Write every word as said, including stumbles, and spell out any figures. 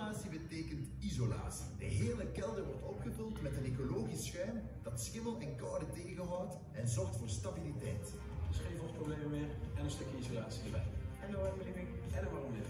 Ventilatie betekent isolatie. De hele kelder wordt opgevuld met een ecologisch schuim dat schimmel en koude tegenhoudt en zorgt voor stabiliteit. Dus geen vochtproblemen meer en een stukje isolatie erbij. En de warme living. En een warme living.